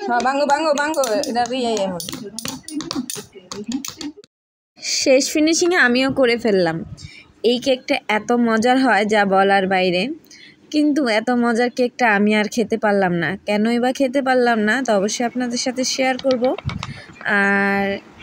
হ্যাঁ বাঙ্গো বাঙ্গো বাঙ্গো এটা এমন শেষ ফিনিশিংয়ে আমিও করে ফেললাম। এই কেকটা এত মজার হয় যা বলার বাইরে, কিন্তু এত মজার কেকটা আমি আর খেতে পারলাম না। কেনই বা খেতে পারলাম না তা অবশ্যই আপনাদের সাথে শেয়ার করব। আর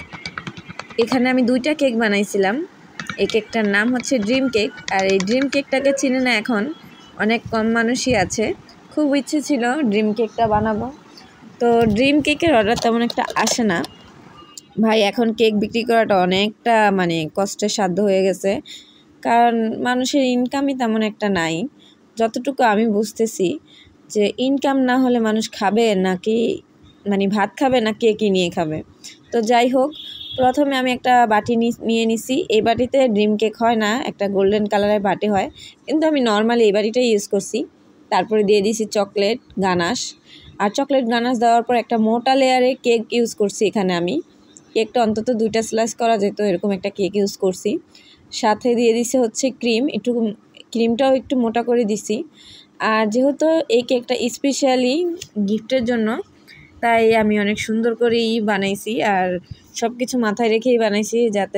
এখানে আমি 2টা কেক বানাইছিলাম। এই কেকটার নাম হচ্ছে ড্রিম কেক। আর এই ড্রিম কেকটাকে চিনে না এখন অনেক কম মানুষই আছে। খুব ইচ্ছে ছিল ড্রিম কেকটা বানাবো, তো ড্রিম কেকের অর্ডার তেমন একটা আসে না ভাই। এখন কেক বিক্রি করাটা অনেকটা মানে কষ্টের সাধ্য হয়ে গেছে, কারণ মানুষের ইনকামই তেমন একটা নাই। যতটুকু আমি বুঝতেছি যে ইনকাম না হলে মানুষ খাবে নাকি, মানে ভাত খাবে না কেক নিয়ে খাবে। তো যাই হোক, প্রথমে আমি একটা বাটি নিয়ে নিছি। এই বাটিতে ড্রিম কেক হয় না, একটা গোল্ডেন কালারের বাটি হয়, কিন্তু আমি নর্মালি এই বাটিটাই ইউজ করছি। তারপরে দিয়ে দিয়েছি চকলেট গানাশ। আর চকলেট গানাশ দেওয়ার পর একটা মোটা লেয়ারে কেক ইউজ করছি। এখানে আমি কেকটা অন্তত 2টা স্লাইস করা যেত এরকম একটা কেক ইউজ করছি। সাথে দিয়ে দিছি হচ্ছে ক্রিম, একটু ক্রিমটাও একটু মোটা করে দিছি। আর যেহেতু এই কেকটা স্পেশালি গিফটের জন্য, তাই আমি অনেক সুন্দর করেই বানাইছি। আর সব কিছু মাথায় রেখেই বানাইছি যাতে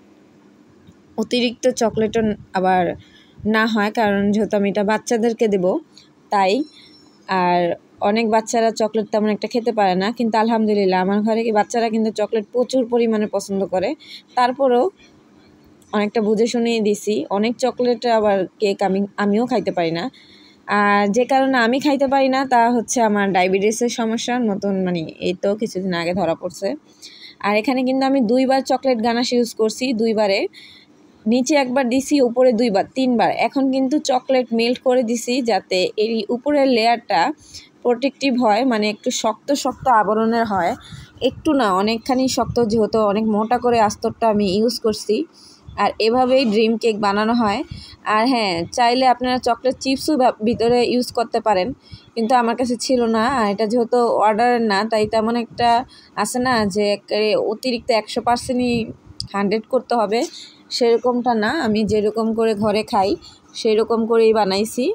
অতিরিক্ত চকলেটও আবার না হয়, কারণ যেহেতু আমি এটা বাচ্চাদেরকে দেব তাই। আর অনেক বাচ্চারা চকলেট তেমন একটা খেতে পারে না, কিন্তু আলহামদুলিল্লাহ আমার ঘরে বাচ্চারা কিন্তু চকলেট প্রচুর পরিমাণে পছন্দ করে। তারপরেও অনেকটা বুঝে শুনিয়ে দিছি। অনেক চকলেট আবার কেক আমিও খাইতে পারি না। আর যে কারণে আমি খাইতে পারি না তা হচ্ছে আমার ডায়াবেটিসের সমস্যার মতন, মানে এই তো কিছুদিন আগে ধরা পড়ছে। আর এখানে কিন্তু আমি 2বার চকলেট গানাশ ইউজ করছি, 2বারে নিচে একবার দিছি, উপরে 2বার, 3বার। এখন কিন্তু চকলেট মেল্ট করে দিছি যাতে এই উপরের লেয়ারটা প্রোটেক্টিভ হয়, মানে একটু শক্ত শক্ত আবরণের হয়, একটু না অনেকখানি শক্ত, যেহেতু অনেক মোটা করে আস্তরটা আমি ইউজ করছি। আর এভাবেই ড্রিম কেক বানানো হয়। আর হ্যাঁ, চাইলে আপনারা চকলেট চিপসও ভিতরে ইউজ করতে পারেন, কিন্তু আমার কাছে ছিল না। আর এটা যেহেতু অর্ডারের না, তাই তেমন একটা আসে না যে অতিরিক্ত 100%ই 100 করতে হবে, সেরকমটা না। আমি যেরকম করে ঘরে খাই সেই রকম করেই বানাইছি।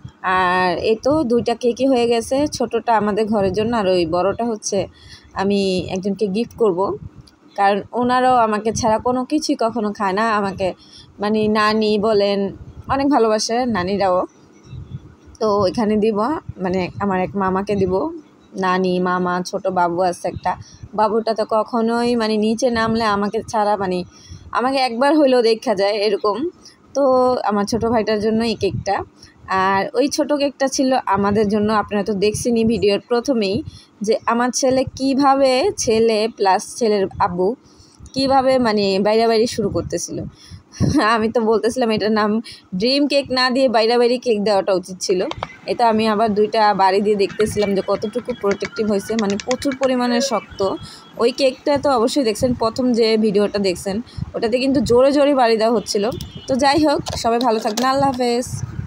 আর এই তো 2টা কেকই হয়ে গেছে। ছোটোটা আমাদের ঘরের জন্য, আর ওই বড়টা হচ্ছে আমি একজনকে গিফট করব, কারণ ওনারাও আমাকে ছাড়া কোনো কিছুই কখনো খায় না। আমাকে মানে নানি বলেন, অনেক ভালোবাসে নানিরাও। তো এখানে দিব, মানে আমার এক মামাকে দিব। নানি, মামা, ছোট বাবু আছে একটা। বাবুটা তো কখনোই মানে নিচে নামলে আমাকে ছাড়া, মানে আমাকে একবার হইলেও দেখা যায় এরকম। তো আমার ছোট ভাইটার জন্য এই কেকটা। আর ওই ছোট কেকটা ছিল আমাদের জন্য। আপনারা তো দেখছেনই ভিডিওর প্রথমেই যে আমার ছেলে কিভাবে, ছেলে প্লাস ছেলের আব্বু কিভাবে মানে বাইরাবাড়ি শুরু করতেছিল। আমি তো বলতেছিলাম এটার নাম ড্রিম কেক না দিয়ে বাইরাবাড়ি কেক দেওয়াটা উচিত ছিল। এটা আমি আবার 2টা বাড়ি দিয়ে দেখতেছিলাম যে কতটুকু প্রোটেক্টিভ হয়েছে, মানে প্রচুর পরিমাণে শক্ত। ওই কেকটা তো অবশ্যই দেখছেন, প্রথম যে ভিডিওটা দেখছেন ওটাতে কিন্তু জোরে জোরে বাড়ি দেওয়া হচ্ছিল। তো যাই হোক, সবাই ভালো থাকবেন, আল্লাহ হাফেজ।